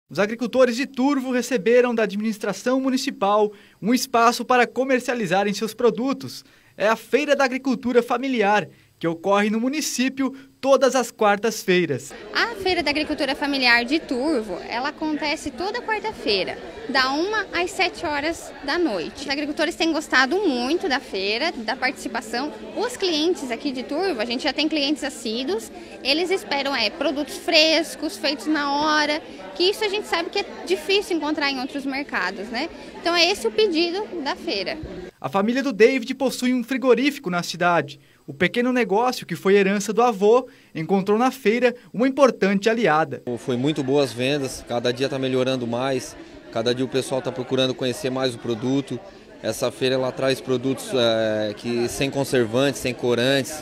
Os agricultores de Turvo receberam da administração municipal um espaço para comercializarem seus produtos. É a Feira da Agricultura Familiar, que ocorre no município todas as quartas-feiras. A Feira da Agricultura Familiar de Turvo, ela acontece toda quarta-feira, da 1 às 7 horas da noite. Os agricultores têm gostado muito da feira, da participação. Os clientes aqui de Turvo, a gente já tem clientes assíduos, eles esperam produtos frescos, feitos na hora, que isso a gente sabe que é difícil encontrar em outros mercados, né? Então é esse o pedido da feira. A família do David possui um frigorífico na cidade. O pequeno negócio, que foi herança do avô, encontrou na feira uma importante aliada. Foi muito boas vendas, cada dia está melhorando mais, cada dia o pessoal está procurando conhecer mais o produto. Essa feira ela traz produtos sem conservantes, sem corantes,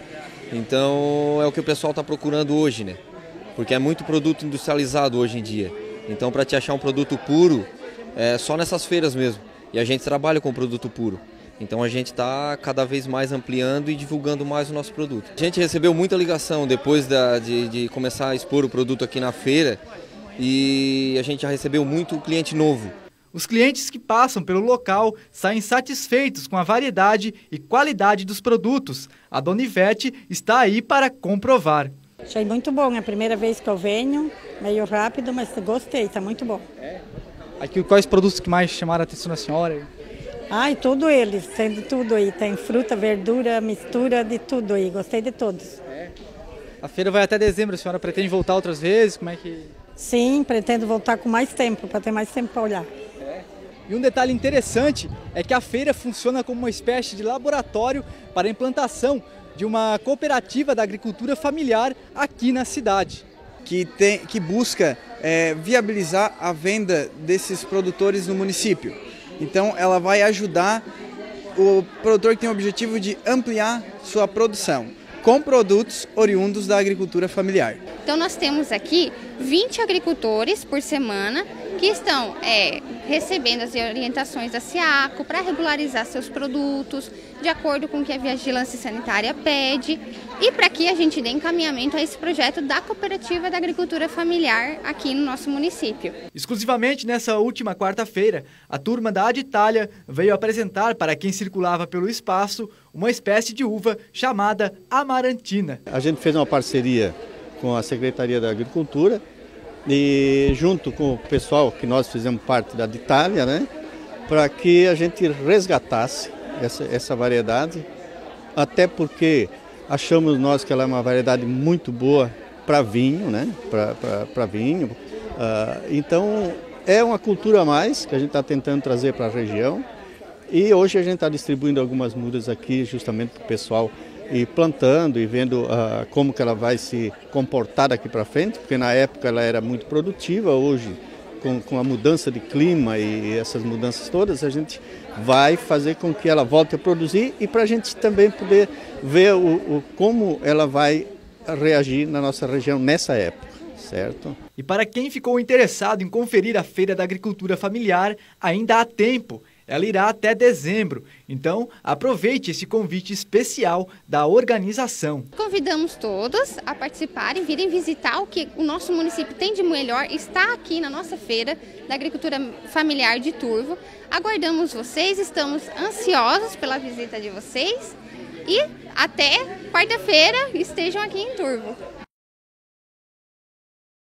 então é o que o pessoal está procurando hoje, né? Porque é muito produto industrializado hoje em dia. Então para te achar um produto puro, é só nessas feiras mesmo. E a gente trabalha com produto puro. Então a gente está cada vez mais ampliando e divulgando mais o nosso produto. A gente recebeu muita ligação depois de começar a expor o produto aqui na feira e a gente já recebeu muito cliente novo. Os clientes que passam pelo local saem satisfeitos com a variedade e qualidade dos produtos. A Dona Ivete está aí para comprovar. Achei muito bom, é a primeira vez que eu venho, meio rápido, mas gostei, está muito bom. Aqui, quais produtos que mais chamaram a atenção da senhora? Ai, tudo eles, tem de tudo aí, tem fruta, verdura, mistura de tudo aí, gostei de todos. A feira vai até dezembro, a senhora pretende voltar outras vezes? Como é que... Sim, pretendo voltar com mais tempo, para ter mais tempo para olhar. E um detalhe interessante é que a feira funciona como uma espécie de laboratório para a implantação de uma cooperativa da agricultura familiar aqui na cidade. Que busca viabilizar a venda desses produtores no município. Então ela vai ajudar o produtor que tem o objetivo de ampliar sua produção com produtos oriundos da agricultura familiar. Então nós temos aqui 20 agricultores por semana que estão recebendo as orientações da SEACO para regularizar seus produtos de acordo com o que a Vigilância Sanitária pede e para que a gente dê encaminhamento a esse projeto da Cooperativa da Agricultura Familiar aqui no nosso município. Exclusivamente nessa última quarta-feira, a turma da Aditalha veio apresentar para quem circulava pelo espaço uma espécie de uva chamada Amarantina. A gente fez uma parceria com a Secretaria da Agricultura e junto com o pessoal que nós fizemos parte da Aditalha, né, para que a gente resgatasse essa variedade, até porque achamos nós que ela é uma variedade muito boa para vinho, né, para vinho. Então é uma cultura a mais que a gente está tentando trazer para a região e hoje a gente está distribuindo algumas mudas aqui justamente para o pessoal ir plantando e vendo como que ela vai se comportar daqui para frente, porque na época ela era muito produtiva, hoje com a mudança de clima e essas mudanças todas, a gente vai fazer com que ela volte a produzir e para a gente também poder ver como ela vai reagir na nossa região nessa época, certo? E para quem ficou interessado em conferir a Feira da Agricultura Familiar, ainda há tempo. Ela irá até dezembro, então aproveite esse convite especial da organização. Convidamos todos a participarem, virem visitar o que o nosso município tem de melhor, está aqui na nossa Feira da Agricultura Familiar de Turvo. Aguardamos vocês, estamos ansiosos pela visita de vocês e até quarta-feira estejam aqui em Turvo.